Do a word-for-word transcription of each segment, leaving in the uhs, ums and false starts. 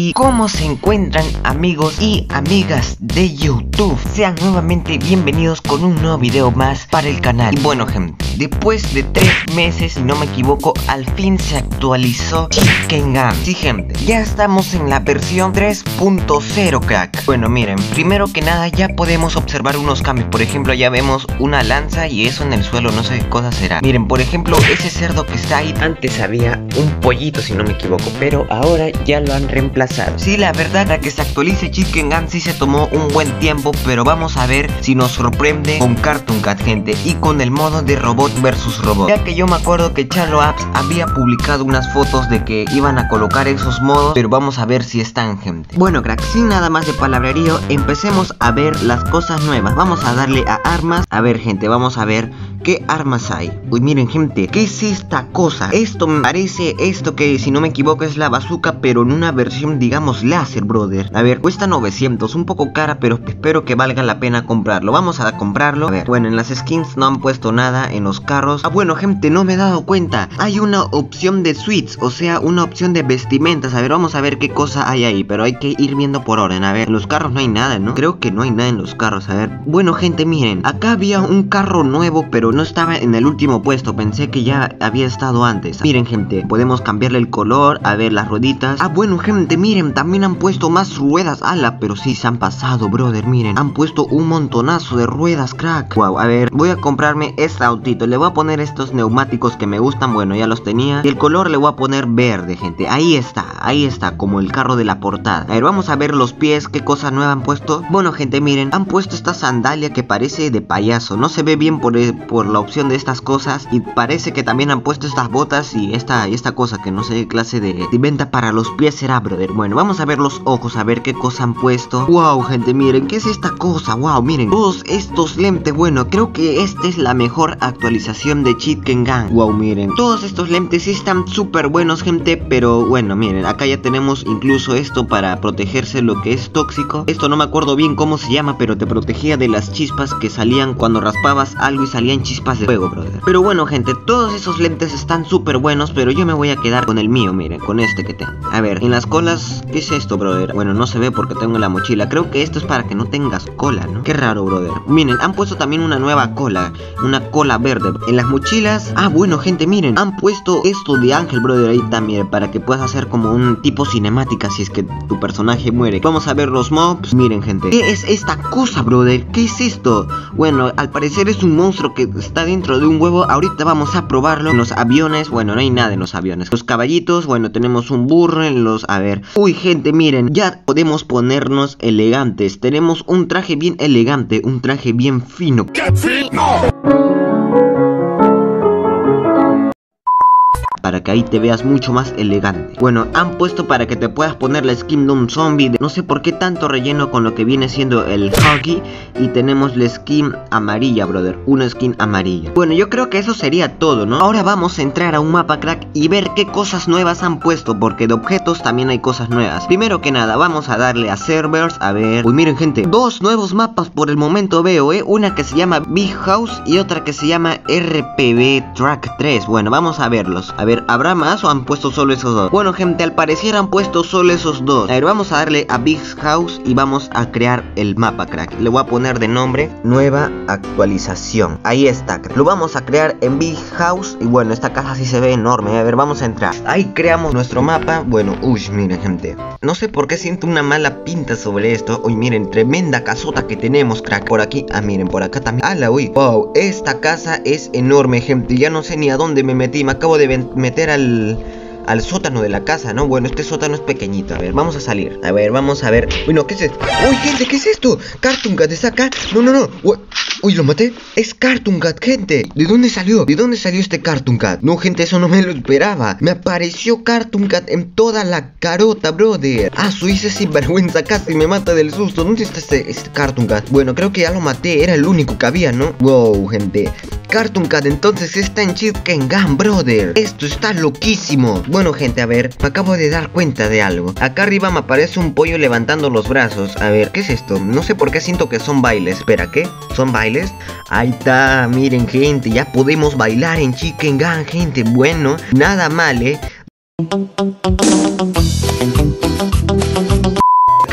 Y cómo se encuentran, amigos y amigas de YouTube. Sean nuevamente bienvenidos con un nuevo video más para el canal. Y bueno, gente, después de tres meses, si no me equivoco, al fin se actualizó Chicken Gun. Sí, gente, ya estamos en la versión tres punto cero, crack. Bueno, miren, primero que nada ya podemos observar unos cambios. Por ejemplo, ya vemos una lanza y eso en el suelo, no sé qué cosa será. Miren, por ejemplo, ese cerdo que está ahí, antes había un pollito, si no me equivoco, pero ahora ya lo han reemplazado. Sí, la verdad, para que se actualice Chicken Gun sí se tomó un buen tiempo, pero vamos a ver si nos sorprende con Cartoon Cat, gente, y con el modo de robot versus robot. Ya que yo me acuerdo que Charlo Apps había publicado unas fotos de que iban a colocar esos modos, pero vamos a ver si están, gente. Bueno, crack, sin nada más de palabrerío, empecemos a ver las cosas nuevas. Vamos a darle a armas. A ver, gente, vamos a ver qué armas hay. Uy, miren, gente, ¿qué es esta cosa? Esto me parece, esto que si no me equivoco es la bazooka, pero en una versión, digamos, láser, brother. A ver, cuesta novecientos, un poco cara, pero espero que valga la pena comprarlo. Vamos a comprarlo. A ver, bueno, en las skins no han puesto nada, en los carros. Ah, bueno, gente, no me he dado cuenta. Hay una opción de suites, o sea, una opción de vestimentas. A ver, vamos a ver qué cosa hay ahí, pero hay que ir viendo por orden. A ver, en los carros no hay nada, ¿no? Creo que no hay nada en los carros. A ver, bueno, gente, miren, acá había un carro nuevo, pero no estaba en el último puesto. Pensé que ya había estado antes. Miren, gente, podemos cambiarle el color. A ver, las rueditas. Ah, bueno, gente, miren, también han puesto más ruedas. Ala, pero sí se han pasado, brother. Miren, han puesto un montonazo de ruedas, crack. Wow, a ver, voy a comprarme este autito. Le voy a poner estos neumáticos que me gustan. Bueno, ya los tenía. Y el color le voy a poner verde, gente. Ahí está, ahí está, como el carro de la portada. A ver, vamos a ver los pies. ¿Qué cosa nueva han puesto? Bueno, gente, miren, han puesto esta sandalia que parece de payaso. No se ve bien por, por la opción de estas cosas. Y parece que también han puesto estas botas y esta, y esta cosa que no sé qué clase de, de venta para los pies será, brother. Bueno, vamos a ver los ojos, a ver qué cosa han puesto. Wow, gente, miren, ¿qué es esta cosa? Wow, miren, todos estos lentes. Bueno, creo que esta es la mejor actualización de Chicken Gun. Wow, miren, todos estos lentes sí están súper buenos, gente. Pero bueno, miren, acá ya tenemos incluso esto para protegerse lo que es tóxico. Esto no me acuerdo bien cómo se llama, pero te protegía de las chispas que salían cuando raspabas algo y salían chispas de fuego, brother. Pero bueno, gente, todos esos lentes están súper buenos, pero yo me voy a quedar con el mío, miren, con este que tengo. A ver, en las colas, ¿qué es esto, brother? Bueno, no se ve porque tengo la mochila. Creo que esto es para que no tengas cola, ¿no? Qué raro, brother. Miren, han puesto también una nueva cola, una cola verde. En las mochilas, ah, bueno, gente, miren, han puesto esto de ángel, brother, ahí también, para que puedas hacer como un tipo cinemática si es que tu personaje muere. Vamos a ver los mobs. Miren, gente, ¿qué es esta cosa, brother? ¿Qué es esto? Bueno, al parecer es un monstruo que está dentro de un huevo. Ahorita vamos a probarlo. En los aviones, bueno, no hay nada en los aviones. Los caballitos, bueno, tenemos un burro en los... A ver, uy, gente, miren, ya podemos ponernos elegantes. Tenemos un traje bien elegante, un traje bien fino. ¡Qué fino! Para que ahí te veas mucho más elegante. Bueno, han puesto para que te puedas poner la skin de un zombie. No sé por qué tanto relleno con lo que viene siendo el Huggy. Y tenemos la skin amarilla, brother, una skin amarilla. Bueno, yo creo que eso sería todo, ¿no? Ahora vamos a entrar a un mapa, crack, y ver qué cosas nuevas han puesto, porque de objetos también hay cosas nuevas. Primero que nada, vamos a darle a servers. A ver, uy, miren, gente, dos nuevos mapas por el momento veo, eh una que se llama Big House y otra que se llama R P B Track tres. Bueno, vamos a verlos. A ver, ¿habrá más o han puesto solo esos dos? Bueno, gente, al parecer han puesto solo esos dos. A ver, vamos a darle a Big House y vamos a crear el mapa, crack. Le voy a poner de nombre nueva actualización. Ahí está, crack. Lo vamos a crear en Big House. Y bueno, esta casa sí se ve enorme. A ver, vamos a entrar. Ahí creamos nuestro mapa. Bueno, uy, miren, gente, no sé por qué siento una mala pinta sobre esto. Uy, miren, tremenda casota que tenemos, crack. Por aquí, ah, miren, por acá también. ¡Hala, uy! Wow, esta casa es enorme, gente. Ya no sé ni a dónde me metí. Me acabo de meter al... al sótano de la casa, ¿no? Bueno, este sótano es pequeñito. A ver, vamos a salir. A ver, vamos a ver. Bueno, ¿qué es esto? ¡Uy, gente! ¿Qué es esto? Cartoon Cat está acá. No, no, no. Uy, lo maté. Es Cartoon Cat, gente. ¿De dónde salió? ¿De dónde salió este Cartoon Cat? No, gente, eso no me lo esperaba. Me apareció Cartoon Cat en toda la carota, brother. Ah, su hice sinvergüenza. Casi me mata del susto. ¿Dónde está este, este Cartoon Cat? Bueno, creo que ya lo maté. Era el único que había, ¿no? Wow, gente. Cartoon Cat entonces está en Chicken Gun, brother. Esto está loquísimo. Bueno, gente, a ver, me acabo de dar cuenta de algo. Acá arriba me aparece un pollo levantando los brazos. A ver, ¿qué es esto? No sé por qué siento que son bailes. Espera, ¿qué? ¿Son bailes? Ahí está, miren, gente, ya podemos bailar en Chicken Gun, gente. Bueno, nada mal, ¿eh?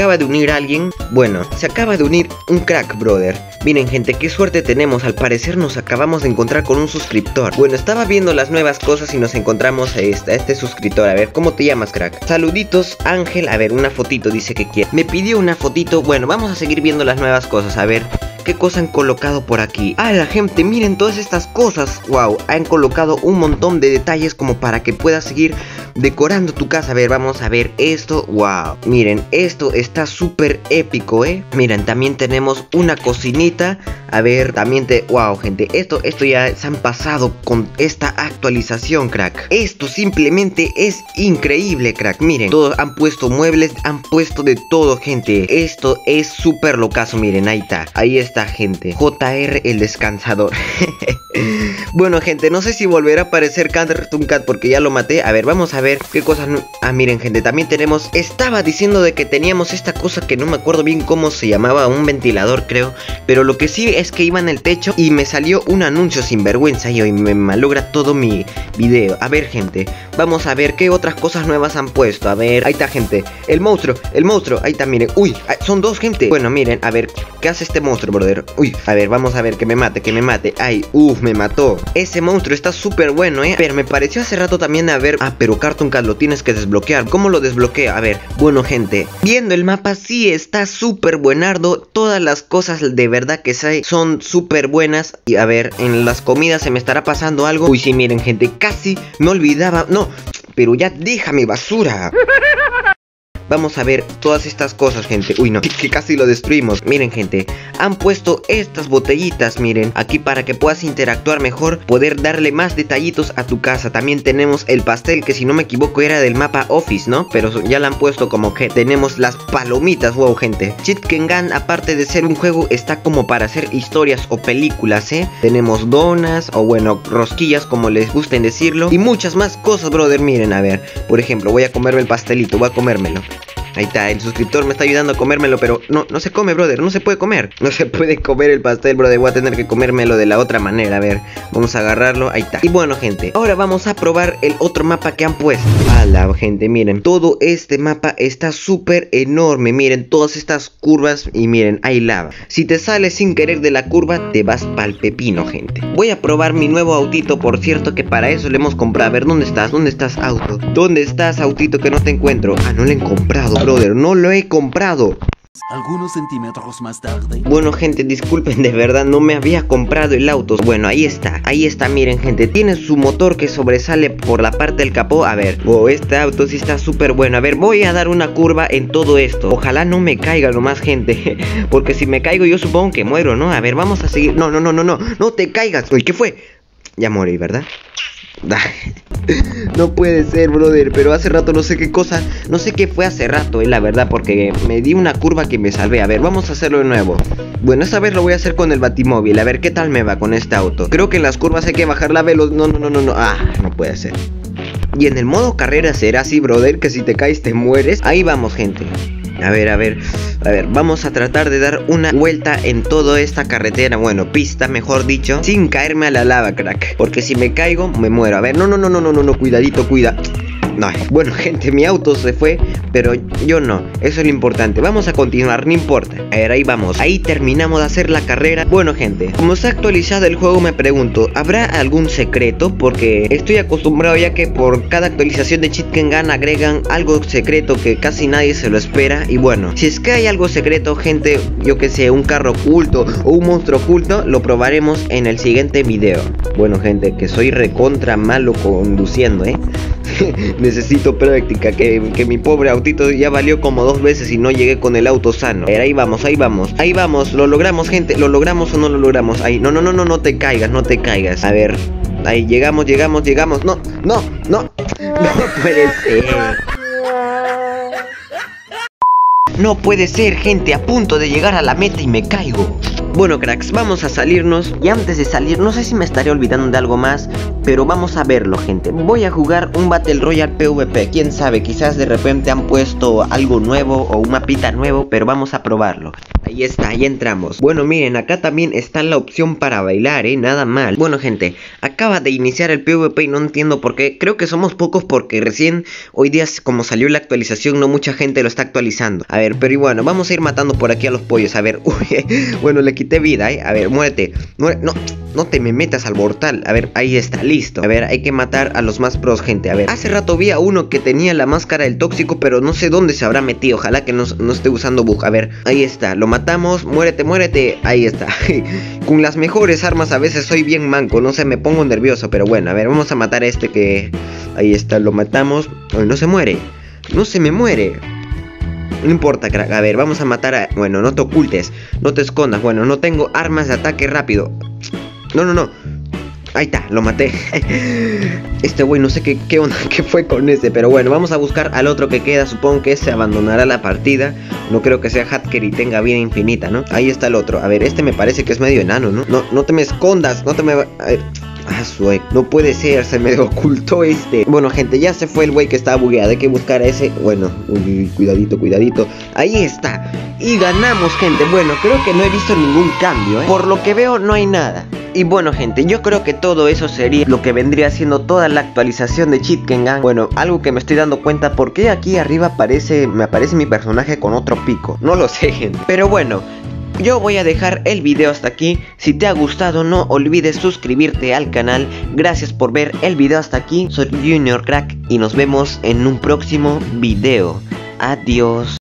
acaba de unir alguien. Bueno, se acaba de unir un crack, brother. Miren, gente, qué suerte tenemos. Al parecer nos acabamos de encontrar con un suscriptor. Bueno, estaba viendo las nuevas cosas y nos encontramos a este, a este suscriptor. A ver, ¿cómo te llamas, crack? Saluditos, Ángel. A ver, una fotito dice que quiere. Me pidió una fotito. Bueno, vamos a seguir viendo las nuevas cosas. A ver, ¿qué cosa han colocado por aquí? Ah, la gente, miren todas estas cosas. Wow, han colocado un montón de detalles como para que puedas seguir decorando tu casa. A ver, vamos a ver esto. Wow, miren, esto está súper épico, eh. Miren, también tenemos una cocinita. A ver, también te... Wow, gente, esto, esto ya se han pasado con esta actualización, crack. Esto simplemente es increíble, crack. Miren, todos han puesto muebles, han puesto de todo, gente. Esto es súper locazo, miren, ahí está. Ahí está, gente. J R el descansador. Bueno, gente, no sé si volverá a aparecer Cartoon Cat porque ya lo maté. A ver, vamos a ver qué cosas... Ah, miren, gente, también tenemos... Estaba diciendo de que teníamos esta cosa que no me acuerdo bien cómo se llamaba, un ventilador, creo. Pero lo que sí es que iba en el techo y me salió un anuncio sin vergüenza y hoy me malogra todo mi video. A ver, gente, vamos a ver qué otras cosas nuevas han puesto. A ver, ahí está, gente. El monstruo, el monstruo, ahí está, miren. Uy, son dos, gente. Bueno, miren, a ver, ¿qué hace este monstruo, brother? Uy, a ver, vamos a ver, que me mate, que me mate. Ay, uff, me mató. Ese monstruo está súper bueno, eh. Pero me pareció hace rato también, a ver. Ah, pero Cartoon Cat lo tienes que desbloquear. ¿Cómo lo desbloqueo? A ver, bueno, gente, viendo el mapa, sí está súper buenardo. Todas las cosas de verdad que hay son súper buenas. Y a ver, en las comidas se me estará pasando algo. Uy, sí, miren, gente, casi me olvidaba. No, pero ya déjame, basura. Vamos a ver todas estas cosas, gente. Uy, no, que casi lo destruimos. Miren, gente, han puesto estas botellitas, miren, aquí para que puedas interactuar mejor, poder darle más detallitos a tu casa. También tenemos el pastel, que si no me equivoco era del mapa Office, ¿no? Pero ya lo han puesto como que tenemos las palomitas. Wow, gente, Chicken, aparte de ser un juego, está como para hacer historias o películas, ¿eh? Tenemos donas, o bueno, rosquillas, como les gusten decirlo, y muchas más cosas, brother. Miren, a ver, por ejemplo, voy a comerme el pastelito, voy a comérmelo. Ahí está, el suscriptor me está ayudando a comérmelo, pero no, no se come, brother, no se puede comer. No se puede comer el pastel, brother, voy a tener que comérmelo de la otra manera. A ver, vamos a agarrarlo, ahí está. Y bueno, gente, ahora vamos a probar el otro mapa que han puesto. Ala, gente, miren, todo este mapa está súper enorme. Miren, todas estas curvas y miren, hay lava. Si te sales sin querer de la curva, te vas pa'l pepino, gente. Voy a probar mi nuevo autito, por cierto, que para eso le hemos comprado. A ver, ¿dónde estás? ¿Dónde estás, auto? ¿Dónde estás, autito, que no te encuentro? Ah, no lo he comprado, brother, no lo he comprado. Algunos centímetros más tarde. Bueno, gente, disculpen, de verdad no me había comprado el auto. Bueno, ahí está, ahí está, miren, gente, tiene su motor que sobresale por la parte del capó. A ver, oh, este auto sí está súper bueno. A ver, voy a dar una curva en todo esto. Ojalá no me caiga nomás, gente, porque si me caigo yo supongo que muero, ¿no? A ver, vamos a seguir. No, no, no, no, no, no te caigas. Uy, ¿qué fue? Ya morí, ¿verdad? No puede ser, brother, pero hace rato no sé qué cosa, no sé qué fue hace rato, eh, la verdad, porque me di una curva que me salvé. A ver, vamos a hacerlo de nuevo. Bueno, esta vez lo voy a hacer con el batimóvil, a ver qué tal me va con este auto. Creo que en las curvas hay que bajar la velocidad. No, no, no, no, no, ah, no puede ser. Y en el modo carrera será así, brother, que si te caes te mueres. Ahí vamos, gente. A ver, a ver, a ver, vamos a tratar de dar una vuelta en toda esta carretera, bueno, pista, mejor dicho, sin caerme a la lava, crack, porque si me caigo, me muero. A ver, no, no, no, no, no, no, no, cuidadito, cuida. No, bueno, gente, mi auto se fue, pero yo no, eso es lo importante. Vamos a continuar, no importa. A ver, ahí vamos, ahí terminamos de hacer la carrera. Bueno, gente, como se ha actualizado el juego, me pregunto, ¿habrá algún secreto? Porque estoy acostumbrado ya que por cada actualización de Chicken Gun agregan algo secreto que casi nadie se lo espera. Y bueno, si es que hay algo secreto, gente, yo que sé, un carro oculto o un monstruo oculto, lo probaremos en el siguiente video. Bueno, gente, que soy recontra malo conduciendo, eh necesito práctica, que, que mi pobre autito ya valió como dos veces y no llegué con el auto sano. A ver, ahí vamos, ahí vamos, ahí vamos, lo logramos, gente, lo logramos o no lo logramos. Ahí, no, no, no, no, no te caigas, no te caigas. A ver, ahí llegamos, llegamos, llegamos. No, no, no, no puede ser. No puede ser, gente, a punto de llegar a la meta y me caigo. Bueno, cracks, vamos a salirnos. Y antes de salir, no sé si me estaré olvidando de algo más, pero vamos a verlo, gente. Voy a jugar un Battle Royale PvP. Quién sabe, quizás de repente han puesto algo nuevo o un mapita nuevo, pero vamos a probarlo. Ahí está, ya entramos. Bueno, miren, acá también está la opción para bailar, eh, nada mal. Bueno, gente, acaba de iniciar el PvP y no entiendo por qué. Creo que somos pocos porque recién hoy día, como salió la actualización, no mucha gente lo está actualizando. A ver, pero y bueno, vamos a ir matando por aquí a los pollos. A ver, uy, bueno, le quité vida, eh. A ver, muérete, muérete. No, no te me metas al portal. A ver, ahí está, listo. A ver, hay que matar a los más pros, gente. A ver, hace rato vi a uno que tenía la máscara del tóxico, pero no sé dónde se habrá metido. Ojalá que no, no esté usando bug. A ver, ahí está, lo matamos. Muérete, muérete. Ahí está. Con las mejores armas a veces soy bien manco. No sé, me pongo nervioso. Pero bueno, a ver, vamos a matar a este que... Ahí está, lo matamos. Ay, no se muere. No se me muere. No importa, crack. A ver, vamos a matar a... Bueno, no te ocultes. No te escondas. Bueno, no tengo armas de ataque rápido. No, no, no. Ahí está, lo maté. Este güey, no sé qué, qué onda, qué fue con ese. Pero bueno, vamos a buscar al otro que queda. Supongo que se abandonará la partida. No creo que sea hacker y tenga vida infinita, ¿no? Ahí está el otro. A ver, este me parece que es medio enano, ¿no? No, no te me escondas, no te me... A ver... Ah, suec, no puede ser, se me ocultó este. Bueno, gente, ya se fue el güey que estaba bugueado. Hay que buscar a ese. Bueno, uy, cuidadito, cuidadito. Ahí está. Y ganamos, gente. Bueno, creo que no he visto ningún cambio, ¿eh? Por lo que veo, no hay nada. Y bueno, gente, yo creo que todo eso sería lo que vendría siendo toda la actualización de Chicken Gang. Bueno, algo que me estoy dando cuenta, porque aquí arriba aparece, me aparece mi personaje con otro pico. No lo sé, gente. Pero bueno, yo voy a dejar el video hasta aquí. Si te ha gustado, no olvides suscribirte al canal. Gracias por ver el video hasta aquí. Soy Junior Crack y nos vemos en un próximo video. Adiós.